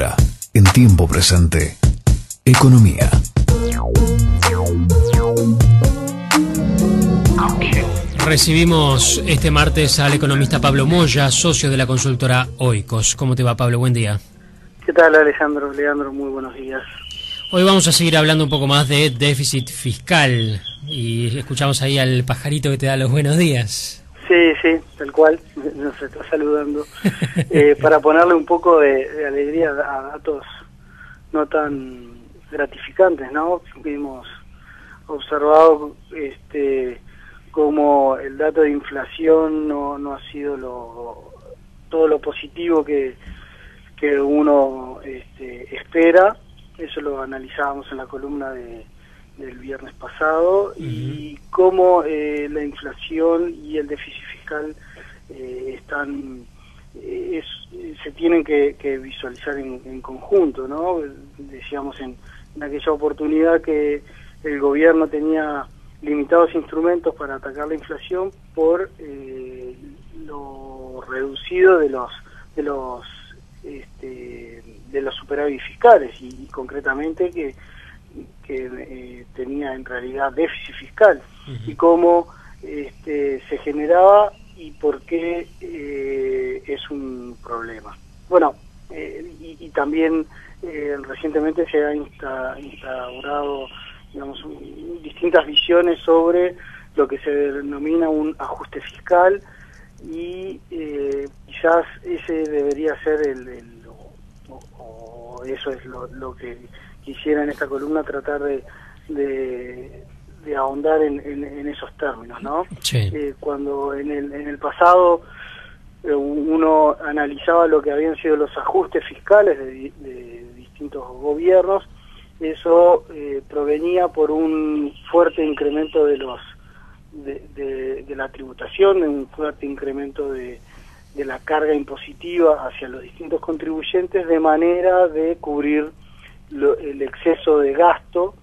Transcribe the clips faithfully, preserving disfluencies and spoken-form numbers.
Ahora, en tiempo presente, economía. Recibimos este martes al economista Pablo Moya, socio de la consultora Oikos. ¿Cómo te va, Pablo? Buen día. ¿Qué tal, Alejandro? Leandro, muy buenos días. Hoy vamos a seguir hablando un poco más de déficit fiscal y escuchamos ahí al pajarito que te da los buenos días. Sí, sí, tal cual, nos está saludando. eh, para ponerle un poco de, de alegría a datos no tan gratificantes, ¿no? Hemos observado este como el dato de inflación no, no ha sido lo todo lo positivo que, que uno este, espera. Eso lo analizábamos en la columna de, del viernes pasado. Uh-huh. Y cómo eh, la inflación y el déficit fiscal eh, están eh, es, se tienen que, que visualizar en, en conjunto, ¿no? Decíamos en, en aquella oportunidad que el gobierno tenía limitados instrumentos para atacar la inflación por eh, lo reducido de los de los este, de los superávit fiscales y, y concretamente que, que eh, tenía en realidad déficit fiscal. Uh-huh. Y cómo este, se generaba y por qué eh, es un problema. Bueno, eh, y, y también eh, recientemente se ha insta, instaurado digamos, un, distintas visiones sobre lo que se denomina un ajuste fiscal y eh, quizás ese debería ser el, el o, o eso es lo, lo que quisiera en esta columna tratar de, de, de ahondar en, en, en esos términos, ¿no? Sí. Eh, cuando en el, en el pasado eh, uno analizaba lo que habían sido los ajustes fiscales de, de distintos gobiernos, eso eh, provenía por un fuerte incremento de los de, de, de la tributación, de un fuerte incremento de, de la carga impositiva hacia los distintos contribuyentes, de manera de cubrir lo, el exceso de gasto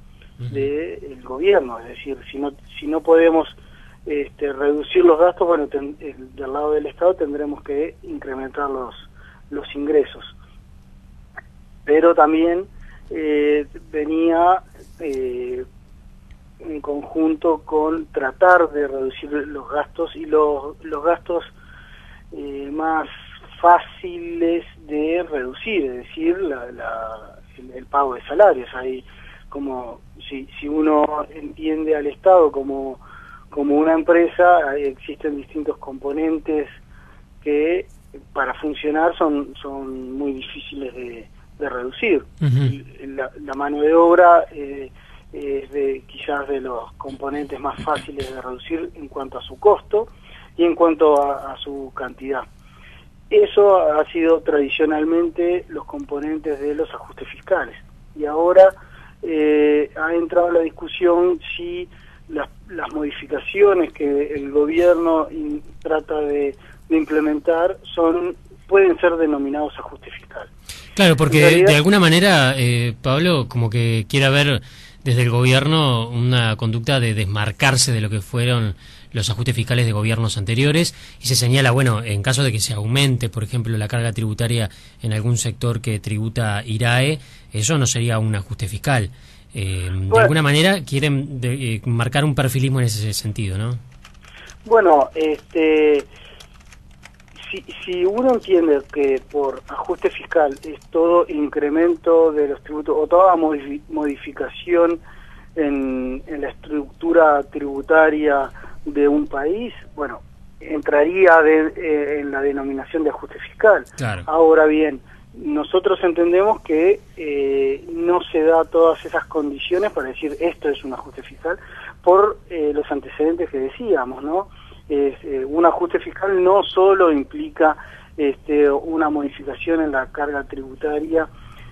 del gobierno. Es decir, si no si no podemos este, reducir los gastos, bueno, ten, el, del lado del Estado tendremos que incrementar los los ingresos. Pero también Eh, venía eh, en conjunto con tratar de reducir los gastos y los, los gastos eh, más fáciles de reducir, es decir, la, la, el, el pago de salarios. Ahí, como si, si uno entiende al Estado como, como una empresa, existen distintos componentes que para funcionar son, son muy difíciles de de reducir. Uh-huh. la, la mano de obra eh, es de quizás de los componentes más fáciles de reducir en cuanto a su costo y en cuanto a, a su cantidad. Eso ha sido tradicionalmente los componentes de los ajustes fiscales y ahora eh, ha entrado la discusión si las, las modificaciones que el gobierno in, trata de, de implementar son pueden ser denominados ajustes fiscales. Claro, porque realidad, de alguna manera, eh, Pablo, como que quiere haber desde el gobierno una conducta de desmarcarse de lo que fueron los ajustes fiscales de gobiernos anteriores y se señala, bueno, en caso de que se aumente, por ejemplo, la carga tributaria en algún sector que tributa IRAE, eso no sería un ajuste fiscal. Eh, bueno, de alguna manera quieren de, eh, marcar un perfilismo en ese sentido, ¿no? Bueno, este... Si, si uno entiende que por ajuste fiscal es todo incremento de los tributos o toda modificación en, en la estructura tributaria de un país, bueno, entraría de, eh, en la denominación de ajuste fiscal. Claro. Ahora bien, nosotros entendemos que eh, no se da todas esas condiciones para decir esto es un ajuste fiscal por eh, los antecedentes que decíamos, ¿no? Es, eh, un ajuste fiscal no solo implica este, una modificación en la carga tributaria,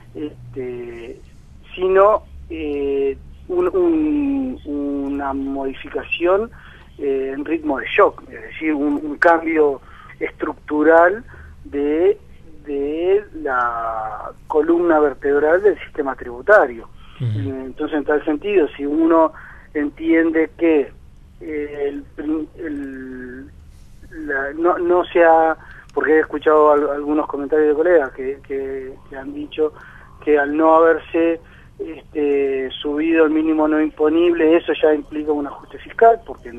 este, sino eh, un, un, una modificación eh, en ritmo de shock, es decir, un, un cambio estructural de, de la columna vertebral del sistema tributario. Uh-huh. Entonces, en tal sentido, si uno entiende que el, el, la, no, no se ha porque he escuchado al, algunos comentarios de colegas que, que, que han dicho que al no haberse este, subido el mínimo no imponible, eso ya implica un ajuste fiscal, porque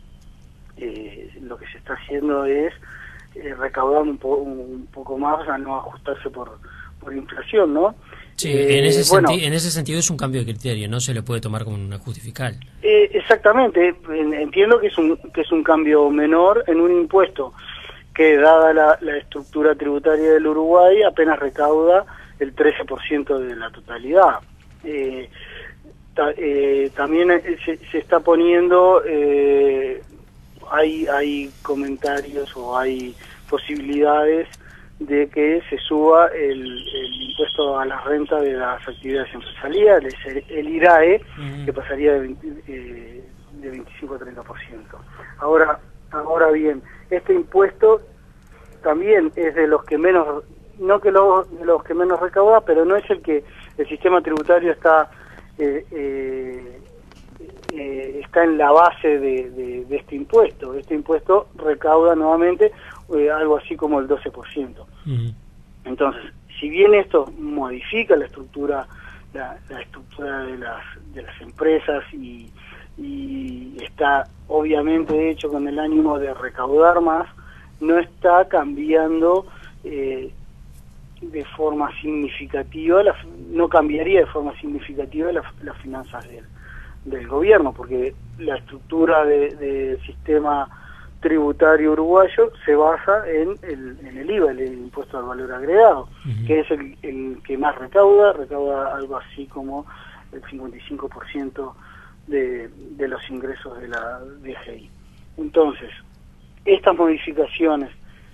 eh, lo que se está haciendo es eh, recaudar un, po un poco más a no ajustarse por, por inflación, ¿no? Sí, eh, en, ese bueno, en ese sentido es un cambio de criterio, no se le puede tomar como un ajuste fiscal. Eh, exactamente, entiendo que es un que es un cambio menor en un impuesto que, dada la, la estructura tributaria del Uruguay, apenas recauda el trece por ciento de la totalidad. Eh, ta, eh, también se, se está poniendo, eh, hay, hay comentarios o hay posibilidades de que se suba el, el impuesto a la renta de las actividades empresariales, el, el I R A E, uh-huh. que pasaría de, veinte, eh, de veinticinco a treinta por ciento. Ahora, ahora bien, este impuesto también es de los que menos, no que los, de los que menos recauda, pero no es el que el sistema tributario está eh, eh, eh, está en la base de, de, de este impuesto. Este impuesto recauda nuevamente Eh, algo así como el doce por ciento. Uh-huh. Entonces, si bien esto modifica la estructura la, la estructura de las de las empresas y, y está obviamente hecho con el ánimo de recaudar más, no está cambiando eh, de forma significativa, la, no cambiaría de forma significativa las, las finanzas del, del gobierno, porque la estructura del de sistema tributario uruguayo se basa en el, en el I V A, el impuesto al valor agregado, uh-huh. que es el, el que más recauda, recauda algo así como el cincuenta y cinco por ciento de, de los ingresos de la D G I. Entonces, estas modificaciones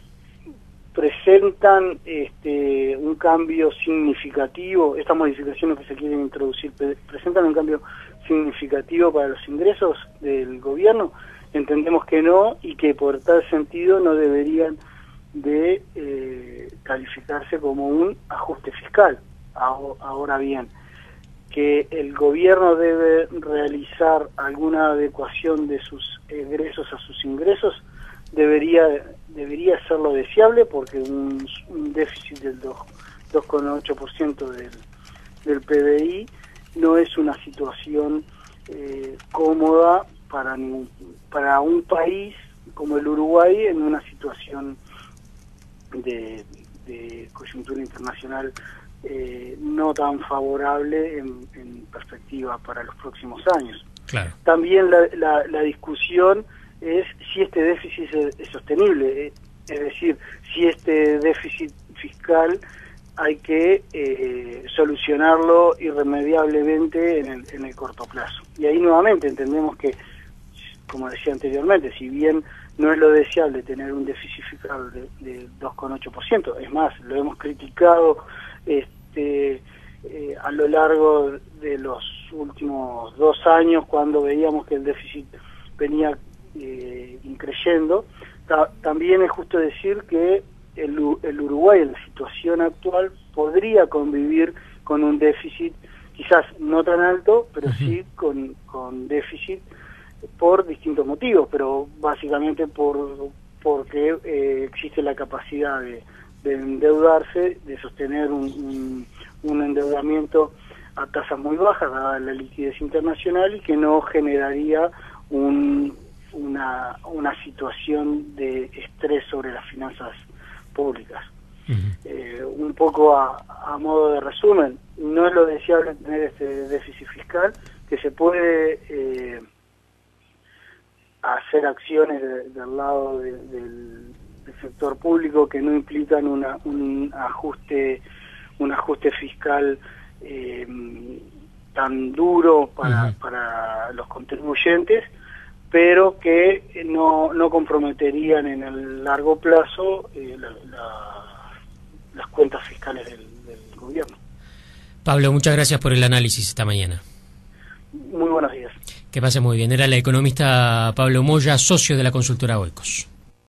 presentan este, un cambio significativo, estas modificaciones que se quieren introducir, presentan un cambio significativo para los ingresos del gobierno. Entendemos que no, y que por tal sentido no deberían de eh, calificarse como un ajuste fiscal. Ahora bien, que el gobierno debe realizar alguna adecuación de sus egresos a sus ingresos, debería debería ser lo deseable, porque un, un déficit del dos coma ocho por ciento del, del P B I no es una situación eh, cómoda para ningún, para un país como el Uruguay en una situación de, de coyuntura internacional eh, no tan favorable en, en perspectiva para los próximos años. Claro. También la, la, la discusión es si este déficit es, es sostenible, es decir, si este déficit fiscal hay que eh, solucionarlo irremediablemente en el, en el corto plazo. Y ahí nuevamente entendemos que, como decía anteriormente, si bien no es lo deseable tener un déficit fiscal de, de dos coma ocho por ciento, es más, lo hemos criticado este, eh, a lo largo de los últimos dos años, cuando veíamos que el déficit venía eh, increyendo. Ta también es justo decir que el, el Uruguay en la situación actual podría convivir con un déficit, quizás no tan alto, pero sí con, con déficit por distintos motivos, pero básicamente por porque eh, existe la capacidad de, de endeudarse, de sostener un, un, un endeudamiento a tasas muy bajas, dada la liquidez internacional, y que no generaría un, una, una situación de estrés sobre las finanzas públicas. Uh-huh. eh, un poco a, a modo de resumen, no es lo deseable tener este déficit fiscal, que se puede eh, hacer acciones de, del lado de, del, del sector público que no implican una, un ajuste un ajuste fiscal eh, tan duro para, uh-huh. para los contribuyentes, pero que no, no comprometerían en el largo plazo eh, la, la, las cuentas fiscales del, del gobierno. Pablo, muchas gracias por el análisis esta mañana. Muy buenos días. Que pase muy bien. Era el economista Pablo Moya, socio de la consultora Oikos.